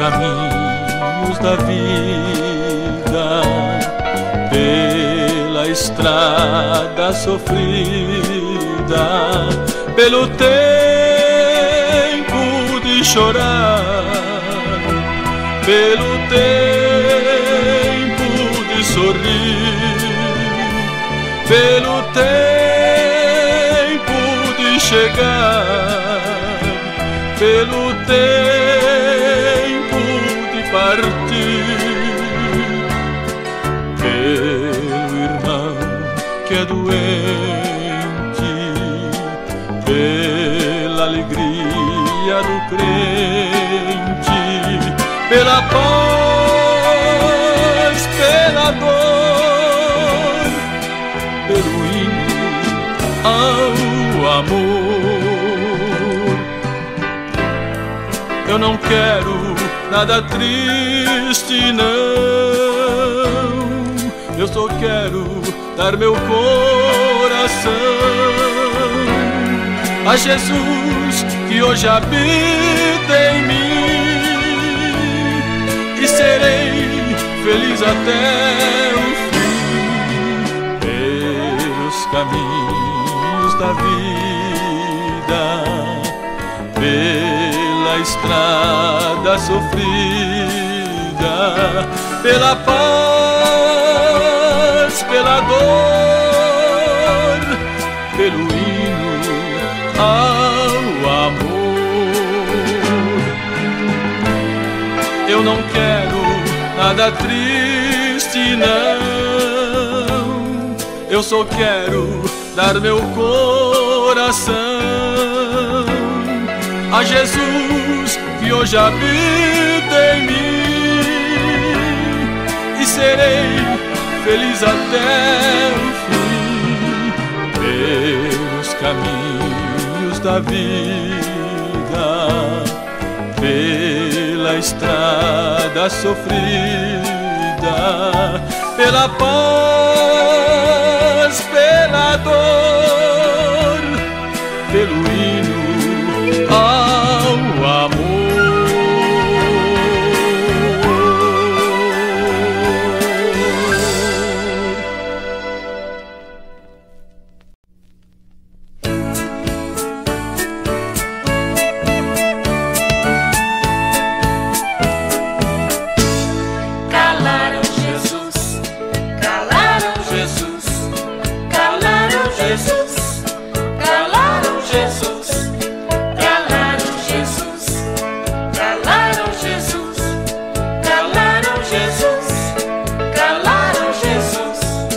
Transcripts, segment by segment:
caminhos da vida, pela estrada sofrida, pelo tempo de chorar, pelo tempo de sorrir, pelo tempo de chegar, pelo tempo de partir, pelo irmão que é doente, pela alegria do crente, pela paz, pela dor, pelo hino ao amor. Eu não quero nada triste, não. Eu só quero dar meu coração a Jesus, que hoje habita em mim, e serei feliz até o fim, pelos caminhos da vida, pela estrada sofrida, pela paz, pela dor, pelo hino ao amor. Eu não quero nada triste, não. Eu só quero dar meu coração a Jesus, que hoje habita em mim, e serei feliz até o fim, pelos caminhos da vida, pela estrada sofrida, pela paz, pela dor, pelo hino ao amor. Calaram Jesus, calaram Jesus, calaram Jesus, calaram Jesus, calaram Jesus, calaram Jesus, calaram Jesus, calaram Jesus.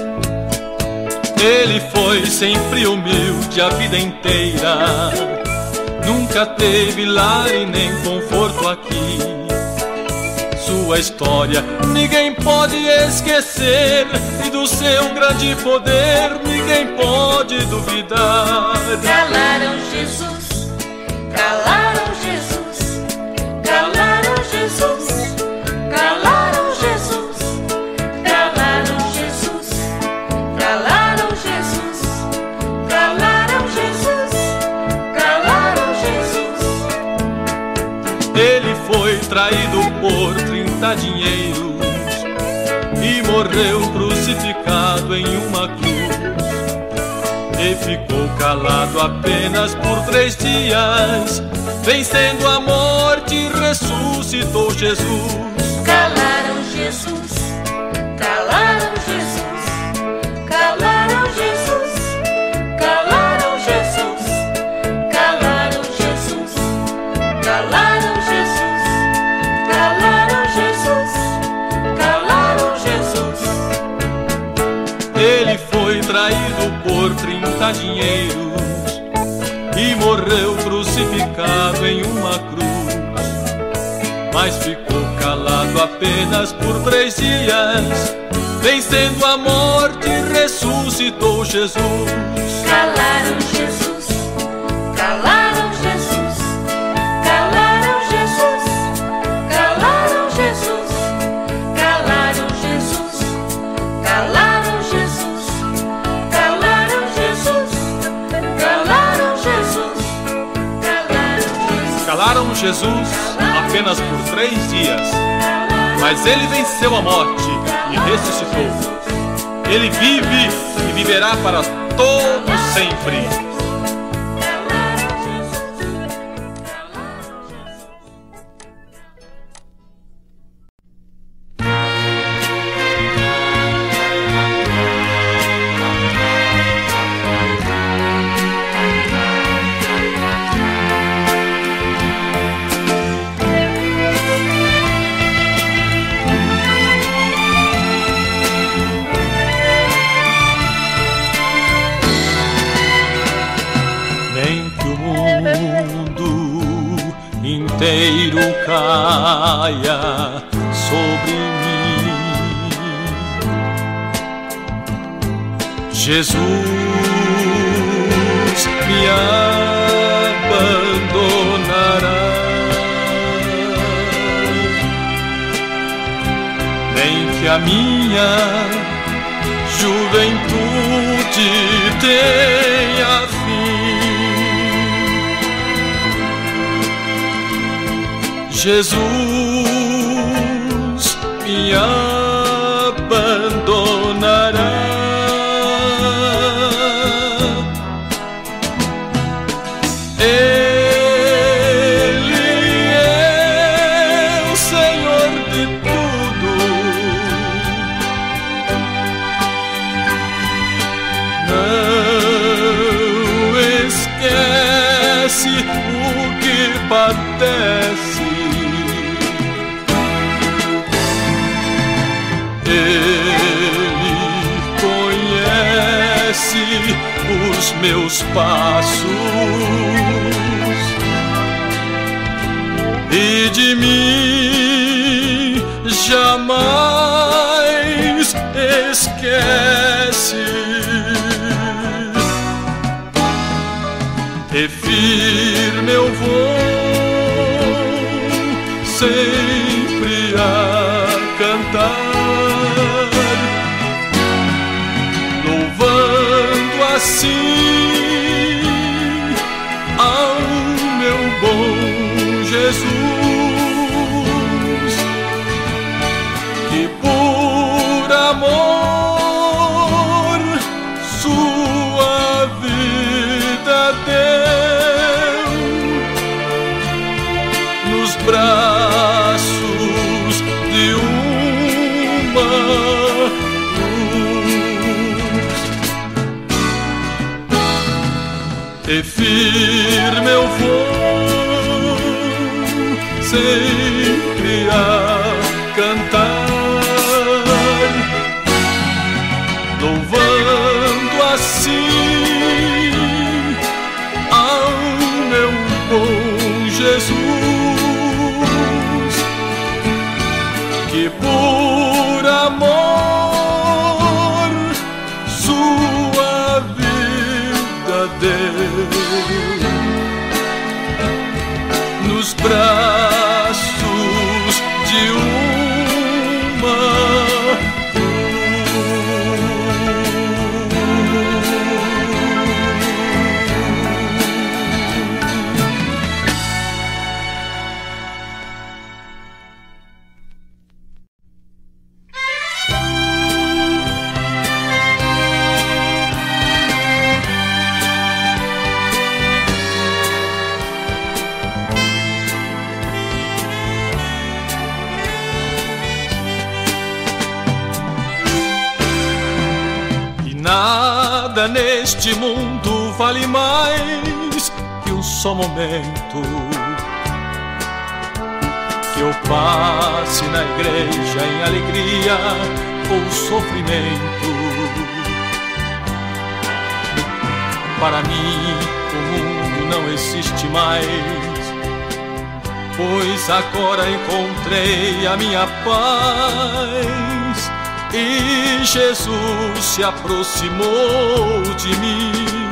Ele foi sempre humilde a vida inteira, nunca teve lar e nem conforto aqui. Sua história ninguém pode esquecer, e do seu grande poder ninguém pode duvidar. Calaram Jesus, calaram Jesus, calaram Jesus, calaram Jesus, calaram Jesus, calaram Jesus, calaram Jesus, calaram Jesus. Ele foi traído por 30 dinheiros e morreu crucificado em uma cruz, e ficou calado apenas por 3 dias, vencendo a morte ressuscitou Jesus. Calaram Jesus, calaram Jesus, calaram Jesus, calaram Jesus, calaram Jesus, calaram Jesus, calaram Jesus, calaram Jesus. Ele foi traído por 30 dinheiros e morreu crucificado em uma cruz, mas ficou calado apenas por 3 dias, vencendo a morte ressuscitou Jesus. Calaram Jesus, calaram Jesus, calaram Jesus, calaram Jesus, calaram Jesus, calaram Jesus, calaram Jesus, calaram Jesus, calaram Jesus, Calaram Jesus apenas por 3 dias, mas ele venceu a morte e ressuscitou. Ele vive e viverá para todo sempre. Inteiro caia sobre mim, Jesus me abandonará, nem que a minha juventude tenha fim. Jesus me abandonará, Ele é o Senhor de tudo, não esquece o que padece. Ele conhece os meus passos e de mim jamais esquece. E firme eu vou sempre a cantar, assim ao meu bom Jesus, que por amor sua vida deu nos braços de uma e firme eu vou sempre a cantar, louvando assim ao meu bom Jesus, que por amor sua vida deu nos braços de uma nada neste mundo vale mais que um só momento que eu passe na igreja em alegria ou sofrimento. Para mim o mundo não existe mais, pois agora encontrei a minha paz e Jesus se aproximou de mim.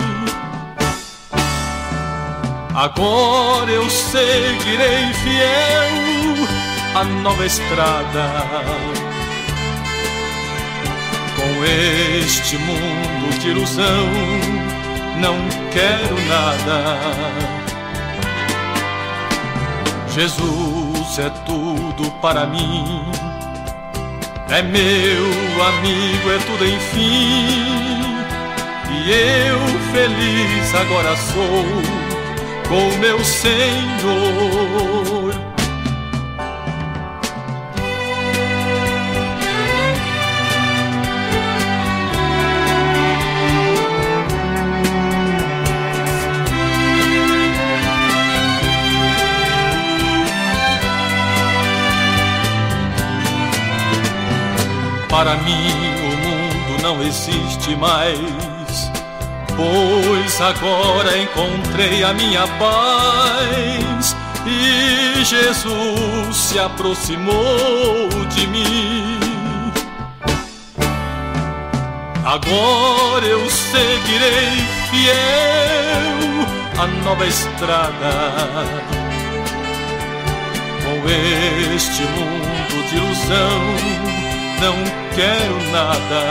Agora eu seguirei fiel a nova estrada. Com este mundo de ilusão não quero nada. Jesus Jesus é tudo para mim. É meu amigo, é tudo enfim. E eu feliz agora sou com o meu Senhor. Para mim o mundo não existe mais, pois agora encontrei a minha paz e Jesus se aproximou de mim. Agora eu seguirei fiel a nova estrada. Com este mundo de ilusão não quero nada.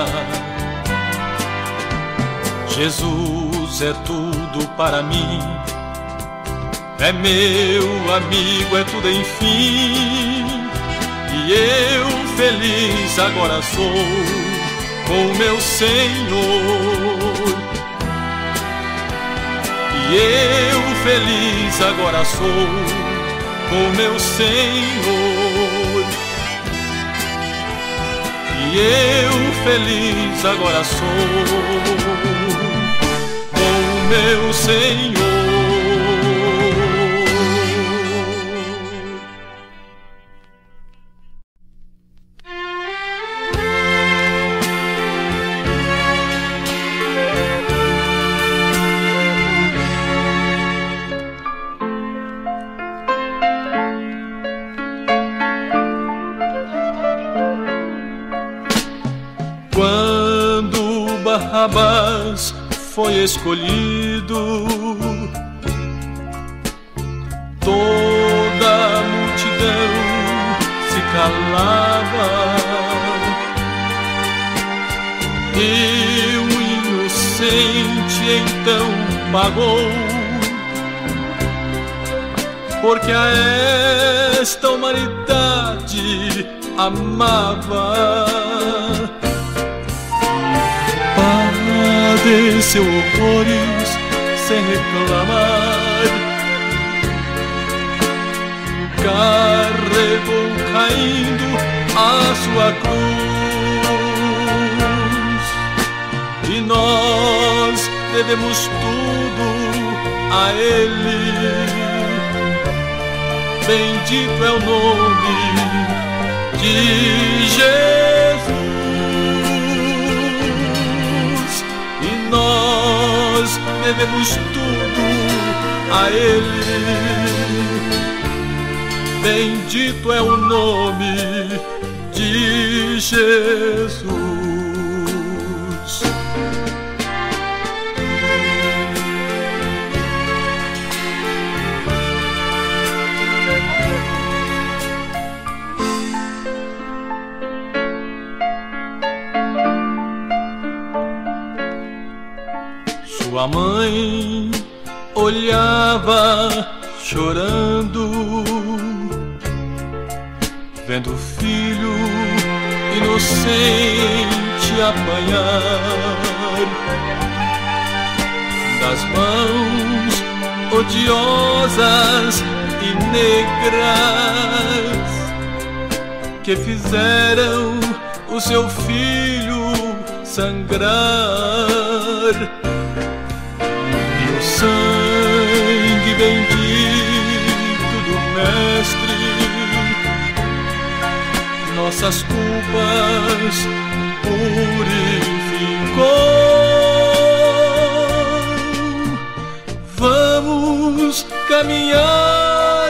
Jesus é tudo para mim. É meu amigo, é tudo enfim. E eu feliz agora sou com o meu Senhor. E eu feliz agora sou com o meu Senhor. E eu feliz agora sou com o meu Senhor. Quando Barrabás foi escolhido, toda a multidão se calava e o inocente então pagou, porque a esta humanidade amava. Padeceu horrores sem reclamar, carregou caindo a sua cruz, e nós devemos tudo a Ele. Bendito é o nome de Jesus. Nós devemos tudo a Ele. Bendito é o nome de Jesus. Sua mãe olhava chorando, vendo o filho inocente apanhar das mãos odiosas e negras que fizeram o seu filho sangrar. Sangue bendito do Mestre, nossas culpas purificou. Vamos caminhar,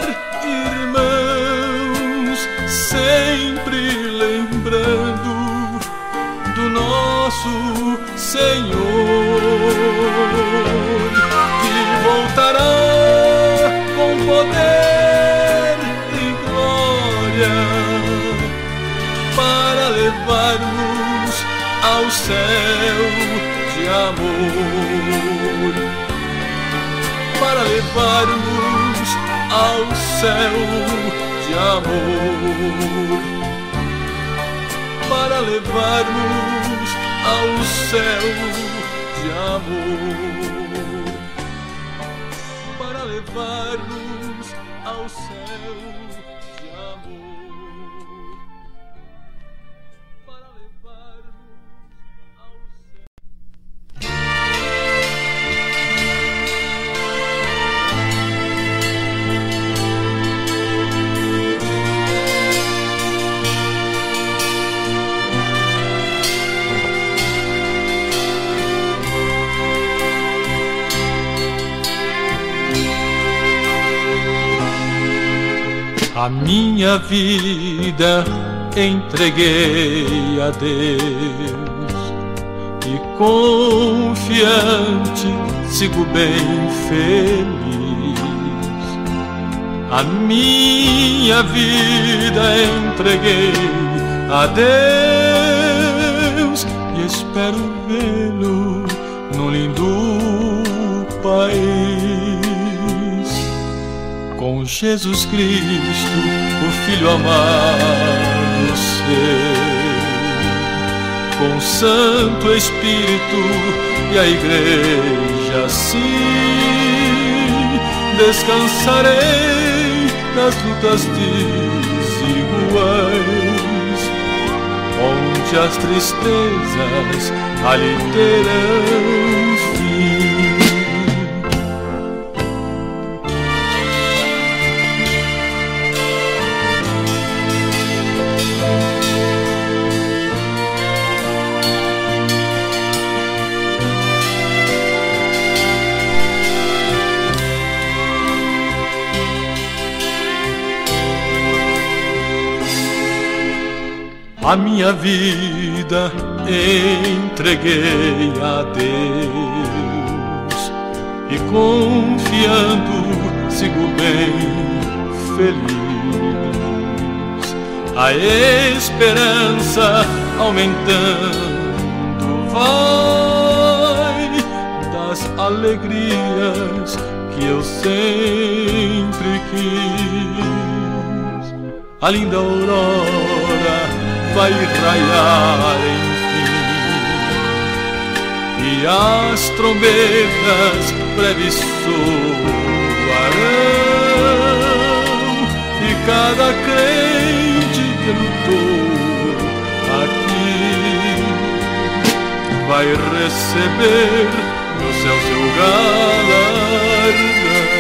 irmãos, sempre lembrando do nosso Senhor, que voltará com poder e glória para levar-nos ao céu de amor, para levar-nos ao céu de amor, para levar-nos ao céu de amor, para levar-nos ao céu de amor, para levar-nos ao céu. A minha vida entreguei a Deus e confiante sigo bem feliz. A minha vida entreguei a Deus e espero vê-lo num lindo país. Com Jesus Cristo, o Filho amado seu, com o Santo Espírito e a Igreja, sim, descansarei nas lutas desiguais, onde as tristezas ali terão fim. A minha vida entreguei a Deus e confiando sigo bem feliz. A esperança aumentando vai das alegrias que eu sempre quis. A linda aurora vai raiar enfim, e as trombetas breves soarão, e cada crente que lutou aqui vai receber no céu seu galardão.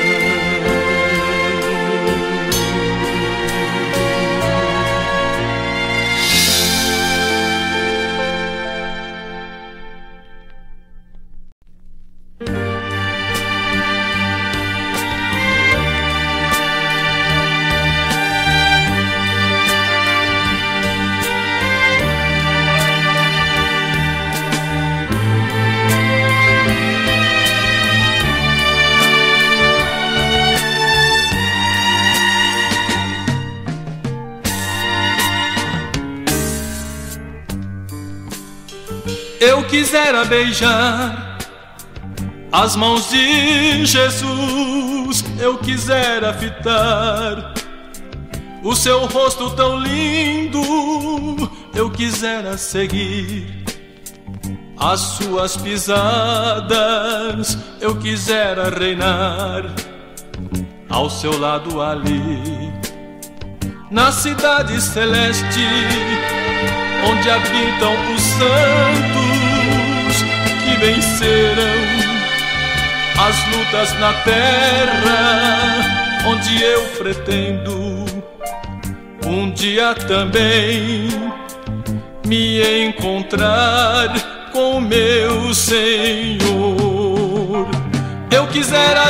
Eu quisera beijar as mãos de Jesus, eu quisera fitar o seu rosto tão lindo, eu quisera seguir as suas pisadas, eu quisera reinar ao seu lado ali, na cidade celeste, onde habitam os santos que venceram as lutas na terra, onde eu pretendo um dia também me encontrar com meu Senhor. Eu quisera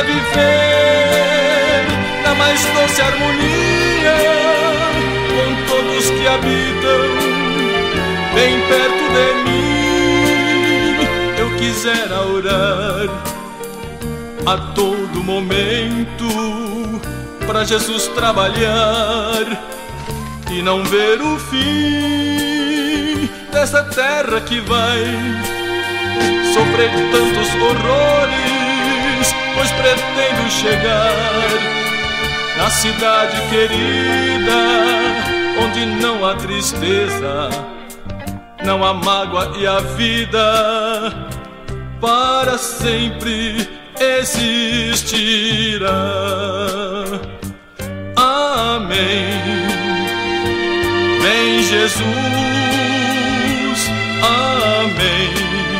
viver na mais doce harmonia com todos que habitam bem perto de mim. Eu quisera orar a todo momento pra Jesus trabalhar e não ver o fim dessa terra que vai sofrer tantos horrores, pois pretendo chegar na cidade querida, onde não há tristeza, não há mágoa e a vida para sempre existirá. Amém. Vem Jesus, amém.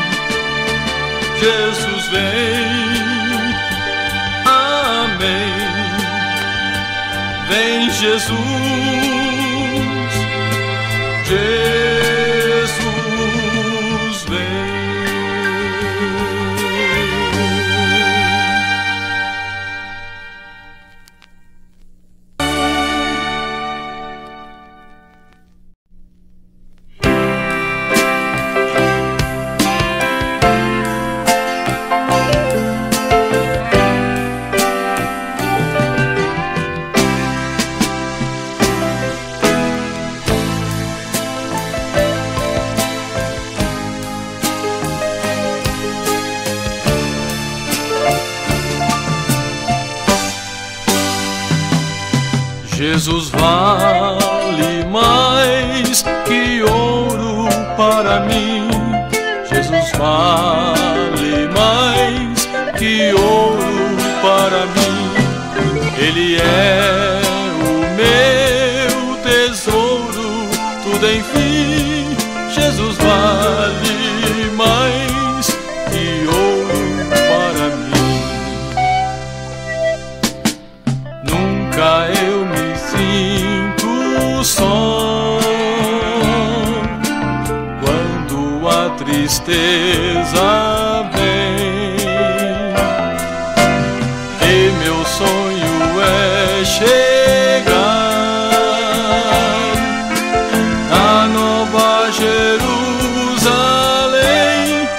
Jesus vem, amém. Vem Jesus, Jesus vem. Jesus vale mais que ouro para mim. Jesus vale mais que ouro para mim. Ele é o meu tesouro, tudo enfim. Jesus vale mais que ouro para mim. Nunca eu me sinto só quando a tristeza vem, e meu sonho é chegar na Nova Jerusalém,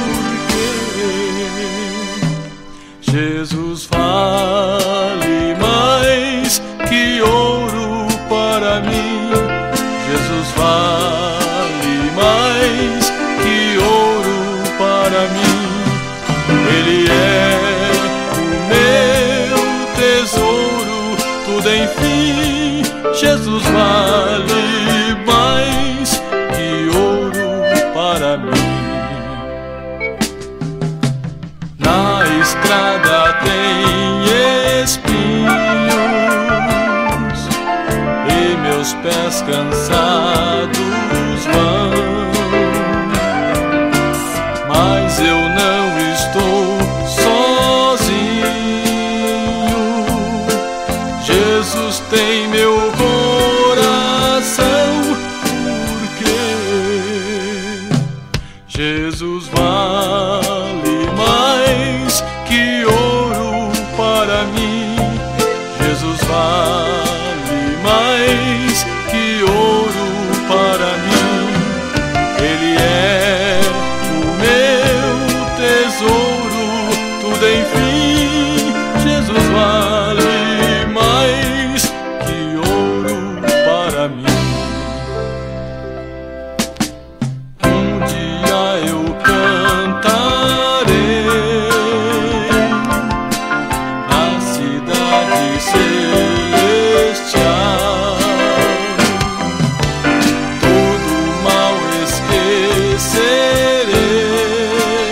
porque Jesus vale mais que ouro para mim. Jesus vale mais que ouro para mim. Ele é o meu tesouro, tudo enfim. Jesus vale mais que ouro para mim. Na estrada tem espinhos e meus pés cansados vão, mas eu não estou sozinho. Jesus tem meu coração, porque Jesus vale mais que ouro para mim. Jesus vale mais que ouro para mim. Ele é o meu tesouro, tudo enfim. Jesus vale mais que ouro para mim. Um dia eu cantarei na cidade celestial, todo mal esquecerei,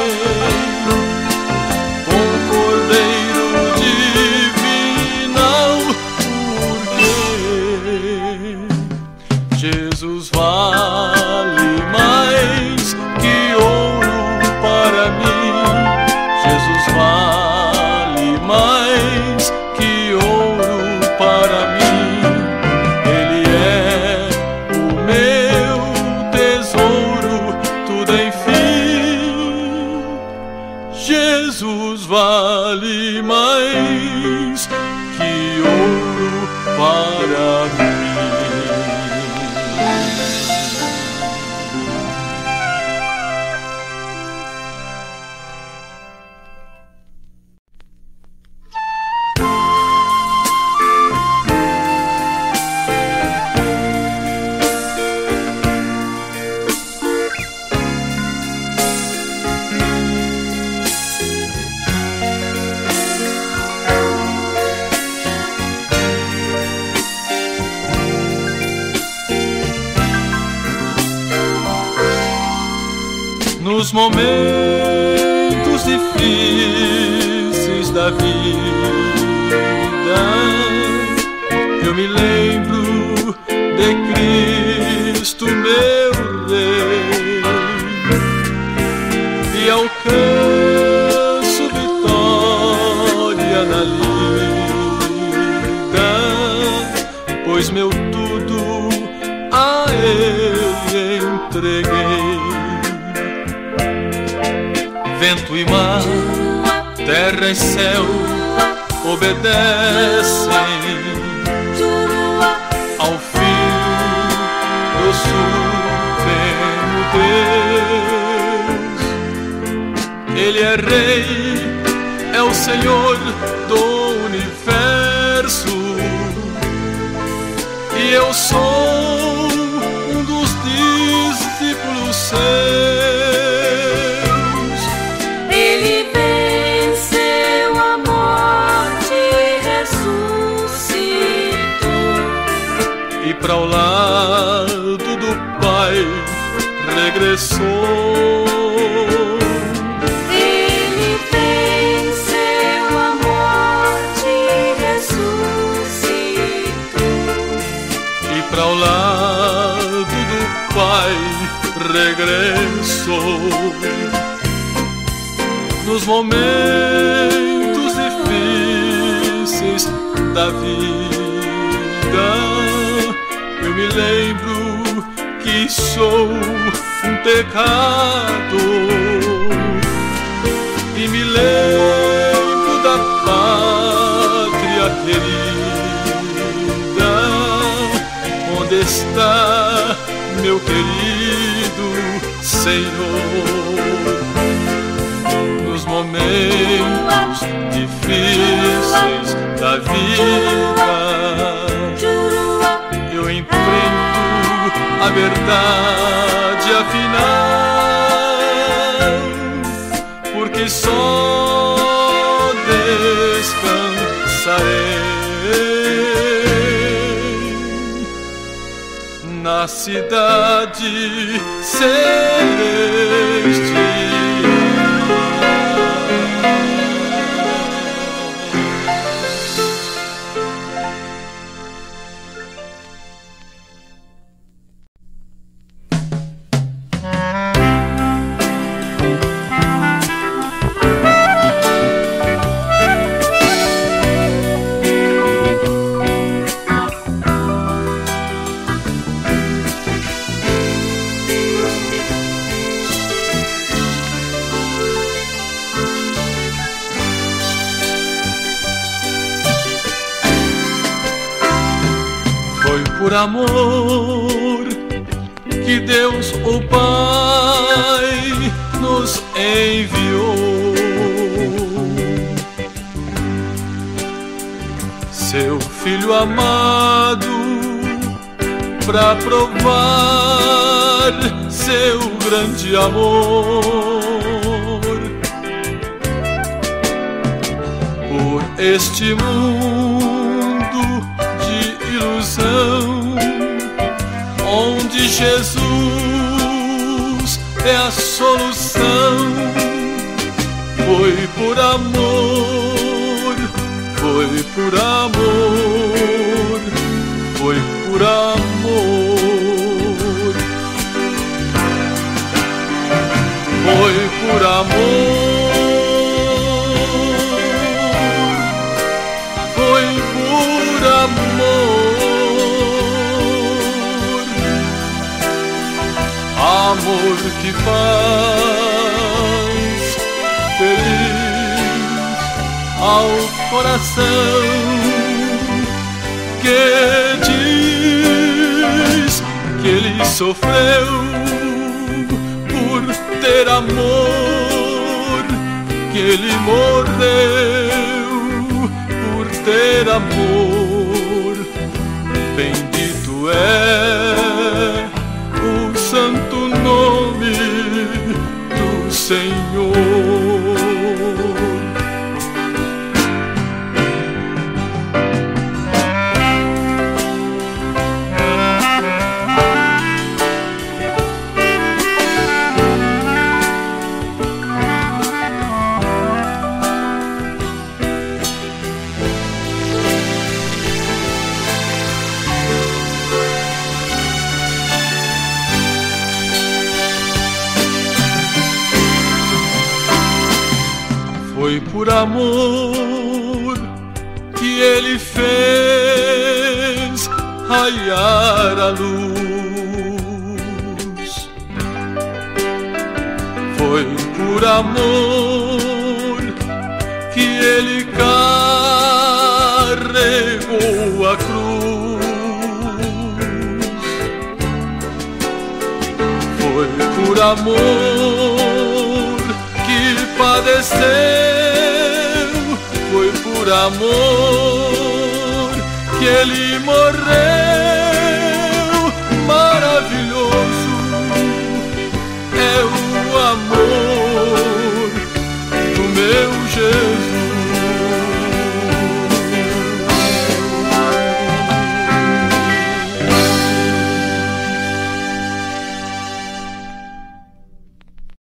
com o Cordeiro divinal, porque Jesus vale mais que ouro para mim. Jesus vale mais que ouro para mim. Ele é o meu tesouro, tudo enfim. Jesus vale mais que ouro para mim. nos momentos difíceis da vida, eu me lembro de Cristo, meu Rei, e alcanço vitória na lida, pois meu tudo a Ele entreguei. Vento e mar, terra e céu obedecem ao Filho do Supremo Deus. Ele é Rei, é o Senhor do universo, e eu sou um dos discípulos seus. Ele venceu a morte e ressuscitou, e para o lado do Pai regressou. ele venceu a morte e ressuscitou, E para o lado do Pai regressou. Nos momentos difíceis da vida, eu me lembro que sou um pecador, e me lembro da pátria querida, onde está meu querido Senhor. Nos momentos difíceis da vida, eu enfrento a verdade afinal, porque só descansarei na cidade celestial. Por amor que Deus, o Pai, nos enviou seu Filho amado para provar seu grande amor por este mundo de ilusão, onde Jesus é a solução. Foi por amor, foi por amor, foi por amor, foi por amor, foi por amor, amor que faz feliz ao coração, que diz que ele sofreu por ter amor, que ele morreu por ter amor. Bendito é o santo nome do Senhor. Foi por amor que ele fez raiar a luz. Foi por amor que ele carregou a cruz. Foi por amor que padeceu, foi por amor que ele morreu.